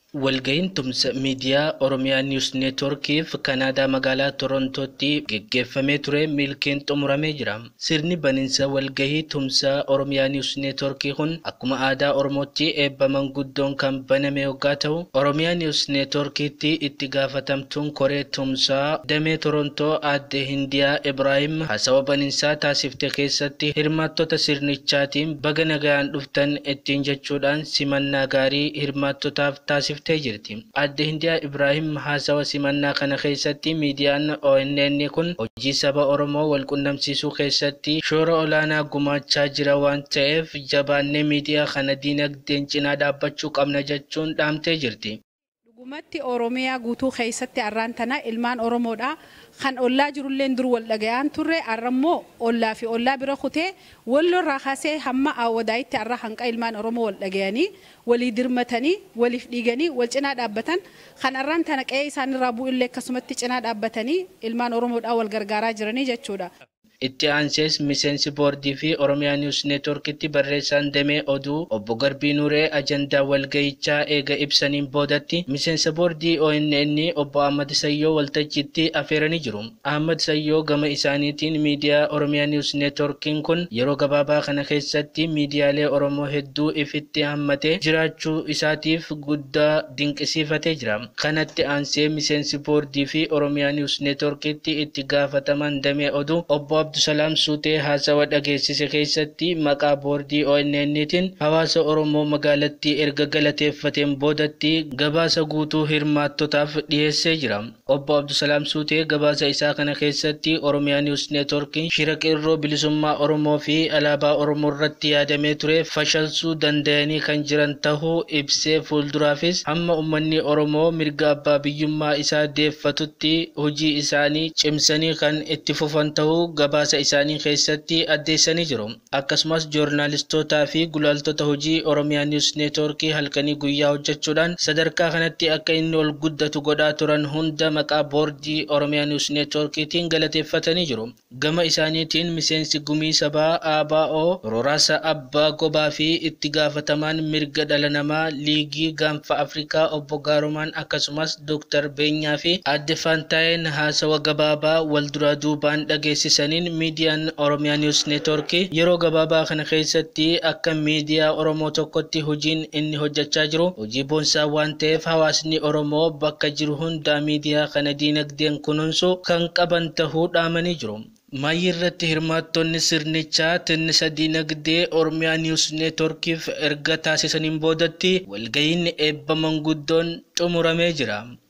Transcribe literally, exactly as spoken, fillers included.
Walga'iin tumsa miidiyaa Oromiyaa News Networkiif Kanaadaa magaalaa Torontootti geggeeffamee ture milkiin xumuramee jira. Sirni baniinsa walgahii tumsa Oromiyaa News Networkii kun akkuma aadaa Oromootti eebba manguddoon kan baname yoggaa ta'u, Oromiyaa News Networkiitti itti gaafatamtuun koree tumsaa damee Torontoo aadde Hindiyaa Ibraahim haasawa baniinsaa taasifte keessatti hirmaattota sirnichaatiin baga nagaan dhuftan ittiin jechuudhaan simannaa gaarii hirmaattotaaf taasifte. Aadde Hindiyaa Ibraahim haasawa simannaa kana keessatti miidiyaan O N N kun hojii saba Oromoo wal qunnamsiisuu keessatti shoora olaanaa gumaachaa jira waan ta'eef jabaannee miidiyaa kana diinagdeen cinaa dhaabbachuu qabna jechuun dhaamtee jirti. Dhugumatti Oromiyaa guutuu keessatti arraan tana ilmaan Oromoodha kan ollaa jirulleen dur wal dhagayaan turre arrammoo ollaa fi ollaa bira kutee wallorraa kaasee hamma awwadaayitti arra hanqa ilmaan Oromoo wal dhagayanii walii dirmatanii waliif dhiiganii wal cinaa dhaabbatan kan arraan tana qe'ee isaanirraa bu'illee akkasumatti cinaa dhaabbatanii ilmaan Oromoodhaa wal gargaaraa jiranii jechuudha. Itti aansees miseensi boordii fi Oromiyaa News Networkitti barreessaan damee oduu obbo Garbii Nuuree ajandaa walgahichaa eega ibsaniin boodatti miseensa boordii O N N obbo Ahmad Sayyoo waltajjiitti afeeranii jiru. Ahmad Sayyoo gama isaaniitiin miidiyaa Oromiyaa News Networkiin kun yeroo gabaabaa kana keessatti miidiyaalee Oromoo hedduu ifitti hammatee jiraachuu isaatiif guddaa dinqisiifatee jira. Kanatti aansee miseensi boordii fi Oromiyaa News Networkitti itti gaafataman damee oduu obbo Abdusalaam Suutee haasawa dhageessise keessatti maqaa boordii O N N-tiin hawaasa Oromoo magaalattii erga galateeffateen boodatti gabaasa guutuu hirmaattotaaf dhiyeessee jira. Obbo Abdusalaam Suutee gabaasa isaa kana keessatti Oromiyaa News Networkiin shira qeerroo bilisummaa Oromoo fi alaabaa Oromoo irratti yaadamee ture fashalsuu danda'anii kan jiran tahuu ibsee fuulduraafis hamma uummanni Oromoo mirga abbaa biyyummaa isaa deeffatutti hojii isaanii cimsanii kan itti fufan tahuu gabaasa isaanii keessatti addeessanii jiru. Akkasumas joornaalistoota fi gulaaltota hojii Oromiyaa News Network halkanii guyyaa hojjechuudhaan sadarkaa kanatti akka inni ol guddatu godhaa turan hunda maqaa boordii Oromiyaa News Networkiitiin galateeffatanii jiru. Gama isaaniitiin miseensi gumii sabaa A B O Roraasa Abbaa Gobaa fi itti gaafatamaan mirga dhala namaa liigii gaanfa Afrikaa obbo Gaarumaan akkasumas Dooktar Beenyaa fi Aadde Faantaayeen haasawa gabaabaa wal duraa duubaan dhageessisaniin miidiyaan Oromiyaa News Network yeroo gabaabaa kana keessatti akka miidiyaa Oromoo tokkotti hojiin inni hojjechaa jiru hojii boonsaa waan ta'eef hawaasni Oromoo bakka jiru hunda miidiyaa kana diinagdeen kunuunsu kan qaban tahuu dhaamanii jiru. Maayii irratti hirmaattonni sirnichaa tinnisa diinagdee Oromiyaa News Networkiif erga taasisaniin boodatti walga'iin eebba manguddoon xumuramee jira.